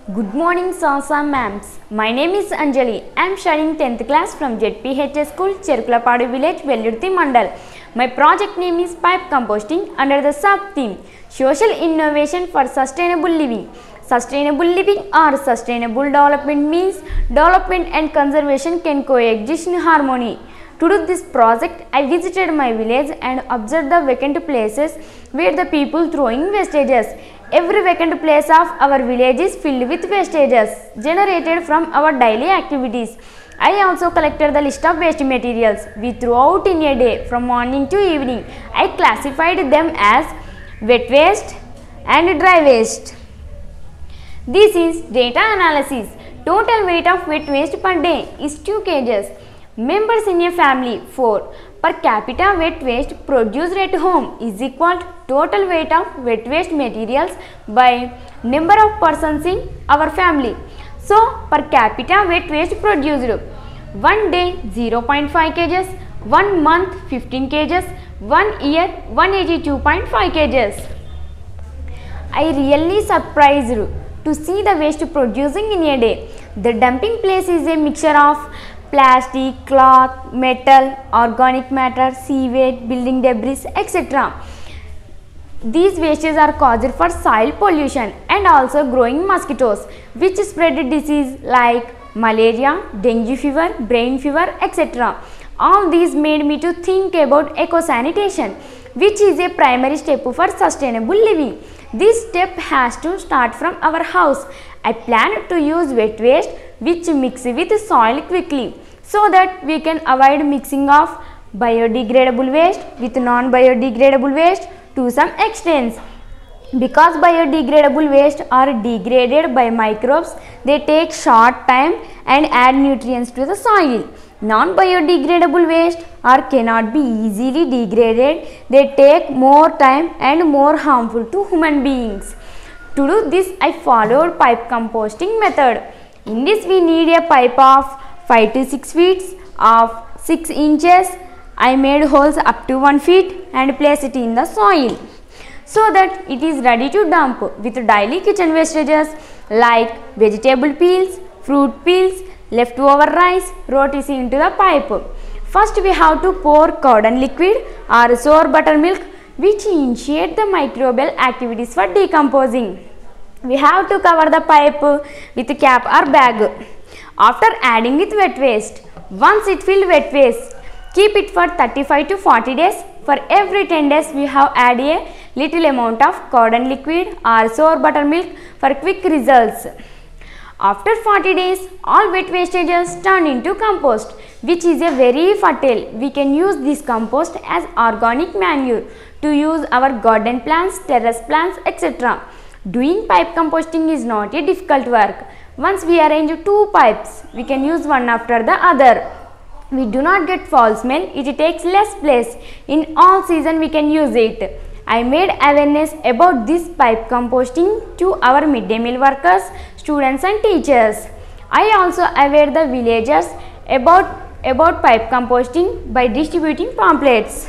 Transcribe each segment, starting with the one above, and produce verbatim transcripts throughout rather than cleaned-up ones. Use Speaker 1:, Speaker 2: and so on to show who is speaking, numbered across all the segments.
Speaker 1: Good morning, sirs and ma'ams. My name is Anjali. I am studying tenth class from Z P H S School, Cherukulapadu Village, Vellurthi Mandal. My project name is Pipe Composting under the sub-theme Social Innovation for Sustainable Living. Sustainable living or sustainable development means development and conservation can coexist in harmony. To do this project, I visited my village and observed the vacant places where the people throwing wastages. Every vacant place of our village is filled with wastages generated from our daily activities. I also collected the list of waste materials we threw out in a day from morning to evening. I classified them as wet waste and dry waste. This is data analysis. Total weight of wet waste per day is two kilograms. Members in a family four. Per capita wet waste produced at home is equal to total weight of wet waste materials by number of persons in our family. So, per capita wet waste produced one day zero point five kilograms, one month fifteen kilograms, one year one hundred eighty-two point five kilograms. I really surprised to see the waste producing in a day. The dumping place is a mixture of plastic, cloth, metal, organic matter, sewage, building debris, et cetera. These wastes are caused for soil pollution and also growing mosquitoes which spread disease like malaria, dengue fever, brain fever, et cetera. All these made me to think about eco-sanitation, which is a primary step for sustainable living. This step has to start from our house. I plan to use wet waste which mix with soil quickly so that we can avoid mixing of biodegradable waste with non-biodegradable waste to some extent. Because biodegradable waste are degraded by microbes, they take short time and add nutrients to the soil. Non-biodegradable waste or cannot be easily degraded, they take more time and more harmful to human beings. To do this, I followed pipe composting method. In this, we need a pipe of five to six feet of six inches. I made holes up to one feet and placed it in the soil so that it is ready to dump with daily kitchen wastages like vegetable peels, fruit peels, leftover rice, rotis into the pipe. First, we have to pour curded liquid or sour buttermilk which initiate the microbial activities for decomposing. We have to cover the pipe with a cap or bag. After adding with wet waste, once it filled wet waste, keep it for thirty-five to forty days. For every ten days, we have added a little amount of curded liquid or sour buttermilk for quick results. After forty days, all wet wastages turn into compost, which is a very fertile. We can use this compost as organic manure to use our garden plants, terrace plants, et cetera. Doing pipe composting is not a difficult work. Once we arrange two pipes, we can use one after the other. We do not get foul smell. It takes less place. In all season, we can use it. I made awareness about this pipe composting to our midday meal workers, students and teachers. I also aware the villagers about, about pipe composting by distributing pamphlets.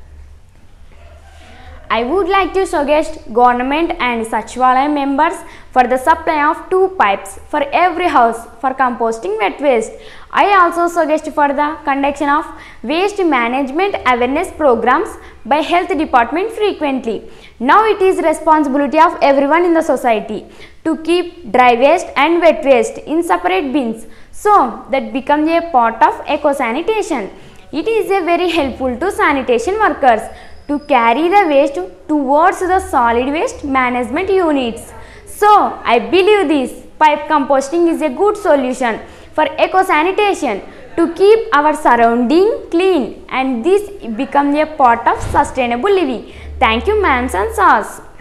Speaker 1: I would like to suggest government and Sachvalaya members for the supply of two pipes for every house for composting wet waste. I also suggest for the conduction of waste management awareness programs by health department frequently. Now it is responsibility of everyone in the society to keep dry waste and wet waste in separate bins so that becomes a part of eco-sanitation. It is a very helpful to sanitation workers to carry the waste towards the solid waste management units. So, I believe this pipe composting is a good solution for eco-sanitation to keep our surrounding clean, and this becomes a part of sustainable living. Thank you, ma'ams and sirs.